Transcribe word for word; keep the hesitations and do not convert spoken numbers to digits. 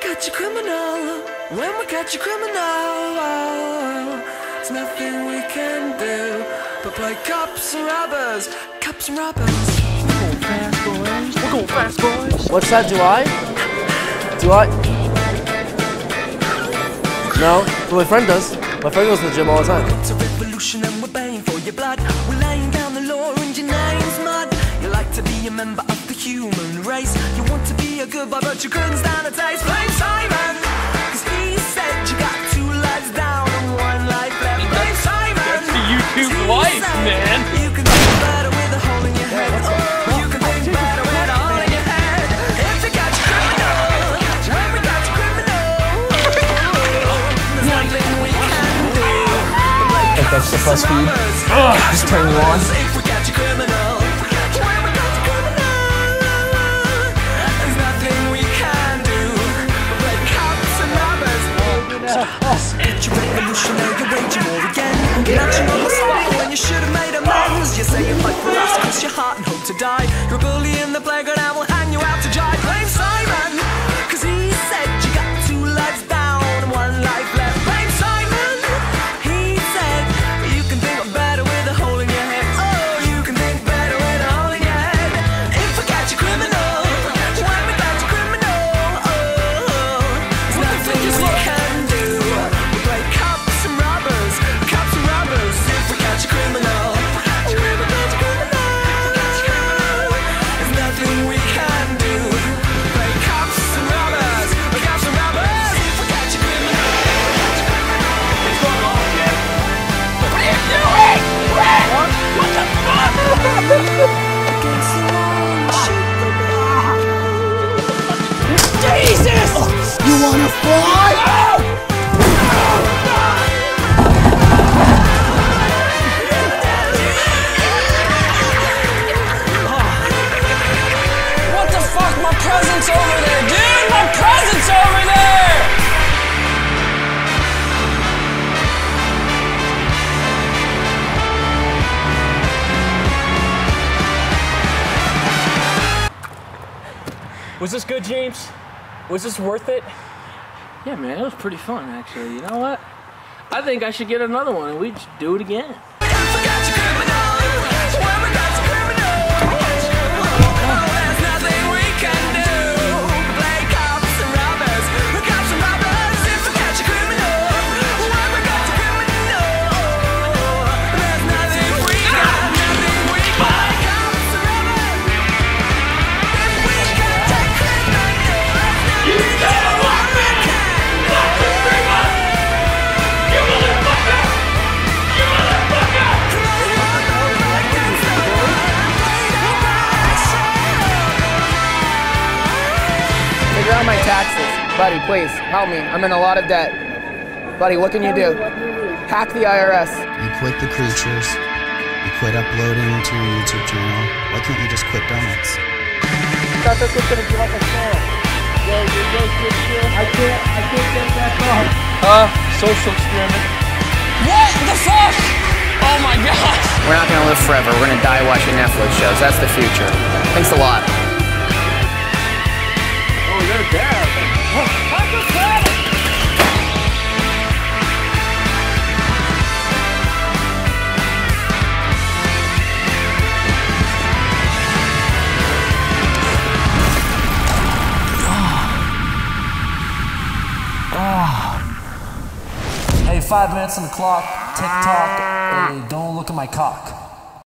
catch a criminal, when we catch a criminal, there's nothing we can do but play cops and robbers, cops and robbers. We're going fast, boys. We're going fast, boys. What's that? Do I? Do I? No, but my friend does. My friend goes to the gym all the time. It's a revolution and we're paying for your blood. We're laying down the law and your name's mud. You like to be a member of the human race. You want to be a good boy but you couldn't stand a taste. Blame Simon, cause he said you got two lives down and one life left. Blame Simon, that's the YouTube life, man. You can think better with a hole in your head. Oh, you can think better with a hole in your head. If you catch a criminal, when we catch a criminal, there's nothing we can do. Like that's the plus feed. Just turn you on. If we catch a criminal, when we catch a criminal, there's nothing we can do but play cops and robbers. It's your revolution, now you're waging war again. In action on the spot when you should have made amends. You say you fight for us, cross your heart and hope to die. You're a bully in the playground and we'll hang you out to dry. Blame Simon, cause he said you got two lives down and one life left. Blame Simon, he said you can think better with a hole in your head. Oh, you can think better with a hole in your head. If we catch a criminal, when we catch a criminal, oh, there's nothing we can do. We play cops and robbers, cops and robbers. If we catch a criminal, when we catch a criminal, there's nothing we can do. We play cops and robbers, cops and robbers. If we catch a criminal, What's going on, kid? What are you doing? What? What the fuck? against the wall and shoot the wall. Jesus! You wanna fly? What the fuck? My present's over there, dude! My present's over there! Was this good, James? Was this worth it? Yeah, man, it was pretty fun actually. You know what? I think I should get another one and we just do it again. If we catch a criminal, when we catch a criminal, there's nothing we can do. Play cops and robbers, cops and robbers. If we catch a criminal, when we catch a criminal, there's nothing we can, nothing we can. Play cops and robbers. If we catch a criminal, You better walk me! One, two, three, one! You motherfucker! You motherfucker! Figure out my taxes. Buddy, please, help me. I'm in a lot of debt. Buddy, what can you do? Hack the I R S. You quit the creatures. You quit uploading to your YouTube channel. Why can't you just quit donuts? Thought this was gonna be like a sale. Yo, yo, yo, yo, yo. I can't, I can't get back on. Uh, social experiment. What the fuck? Oh my god! We're not gonna live forever. We're gonna die watching Netflix shows. That's the future. Thanks a lot. Oh, they're there. What the fuck? Hey, five minutes on the clock, tick tock, hey, don't look at my cock.